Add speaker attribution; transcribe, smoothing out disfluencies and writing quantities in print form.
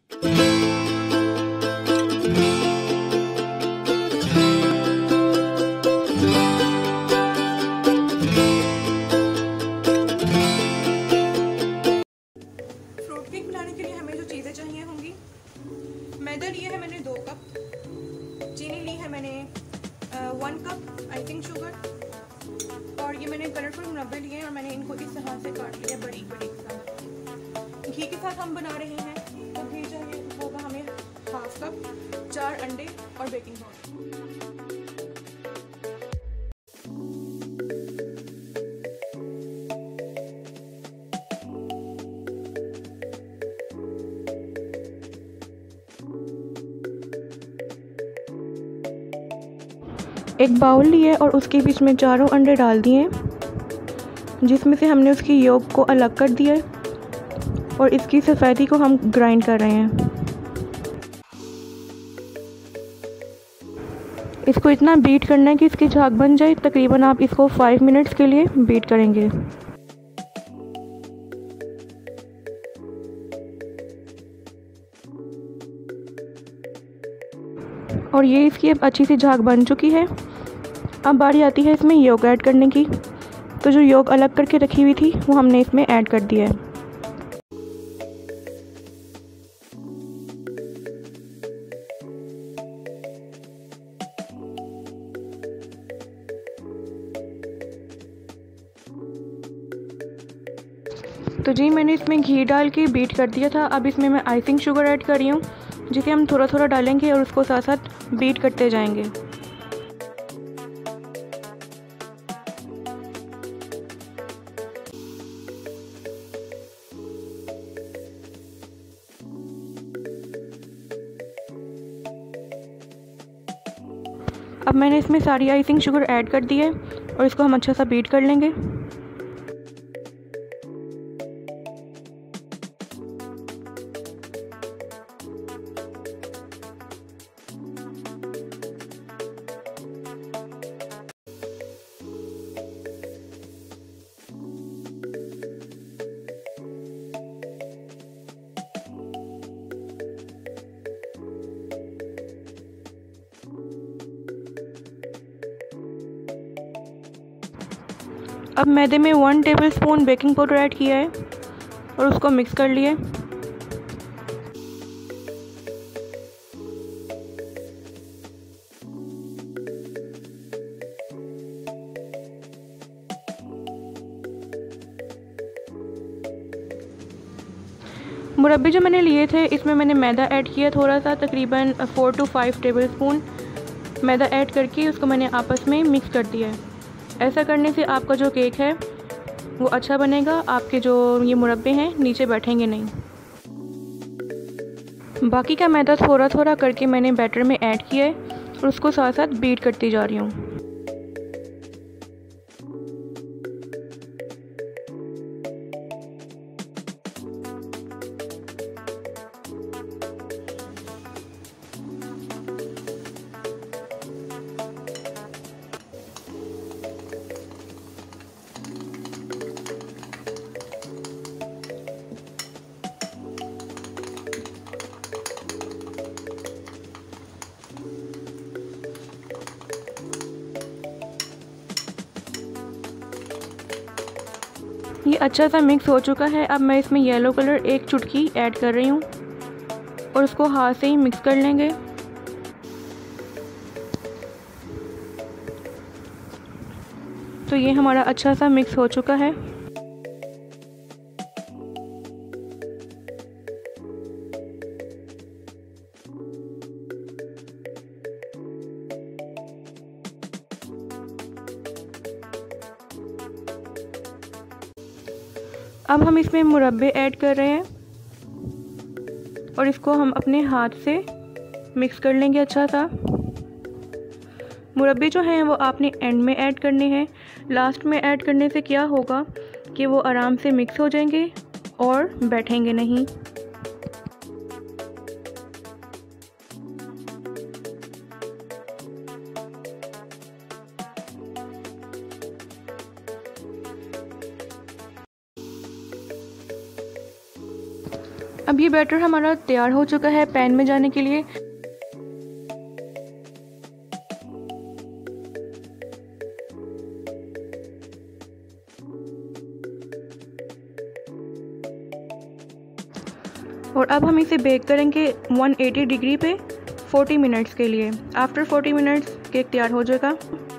Speaker 1: Cake बनाने के लिए हमें जो चीज़ें चाहिए होंगी, मैदा लिया है मैंने 2 कप, चीनी ली है मैंने 1 कप, आइसिंग शुगर, और ये मैंने कलरफुल मुरब्बे लिए हैं और मैंने इनको इस तरह से काट लिया बड़ी बड़ी के साथ। घी के साथ हम बना रहे हैं तो घी चाहिए होगा हमें 1/2 कप, 4 अंडे और बेकिंग पाउडर। एक बाउल लिए और उसके बीच में चारों अंडे डाल दिए, जिसमें से हमने उसकी योक को अलग कर दिया और इसकी सफ़ेदी को हम ग्राइंड कर रहे हैं। इसको इतना बीट करना है कि इसकी झाग बन जाए। तकरीबन आप इसको 5 मिनट्स के लिए बीट करेंगे। और ये इसकी अब अच्छी सी झाग बन चुकी है। अब बारी आती है इसमें योग ऐड करने की। तो जो योग अलग करके रखी हुई थी वो हमने इसमें ऐड कर दिया है। तो जी मैंने इसमें घी डाल के बीट कर दिया था। अब इसमें मैं आइसिंग शुगर ऐड कर रही हूँ, जिसे हम थोड़ा थोड़ा डालेंगे और उसको साथ साथ बीट करते जाएंगे। अब मैंने इसमें सारी आइसिंग शुगर ऐड कर दी है और इसको हम अच्छा सा बीट कर लेंगे। अब मैदे में 1 टेबलस्पून बेकिंग पाउडर ऐड किया है और उसको मिक्स कर लिया। मुरब्बे जो मैंने लिए थे इसमें मैंने मैदा ऐड किया थोड़ा सा, तकरीबन 4 to 5 टेबलस्पून मैदा ऐड करके उसको मैंने आपस में मिक्स कर दिया है। ऐसा करने से आपका जो केक है वो अच्छा बनेगा, आपके जो ये मुरब्बे हैं नीचे बैठेंगे नहीं। बाकी का मैदा थोड़ा थोड़ा करके मैंने बैटर में ऐड किया है और उसको साथ साथ बीट करती जा रही हूँ। ये अच्छा सा मिक्स हो चुका है। अब मैं इसमें येलो कलर 1 चुटकी ऐड कर रही हूँ और उसको हाथ से ही मिक्स कर लेंगे। तो ये हमारा अच्छा सा मिक्स हो चुका है। अब हम इसमें मुरब्बे ऐड कर रहे हैं और इसको हम अपने हाथ से मिक्स कर लेंगे अच्छा सा। मुरब्बे जो हैं वो आपने एंड में ऐड करने हैं। लास्ट में ऐड करने से क्या होगा कि वो आराम से मिक्स हो जाएंगे और बैठेंगे नहीं। अब ये बैटर हमारा तैयार हो चुका है पैन में जाने के लिए। और अब हम इसे बेक करेंगे 180 डिग्री पे 40 मिनट्स के लिए। आफ्टर 40 मिनट्स केक तैयार हो जाएगा।